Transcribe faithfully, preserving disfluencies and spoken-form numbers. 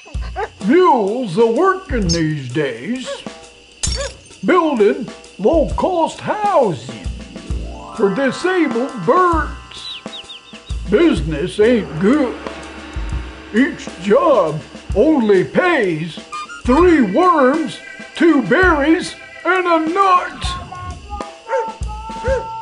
Mules are working these days, building low-cost housing for disabled birds. Business ain't good. Each job only pays three worms, two berries, and a nut.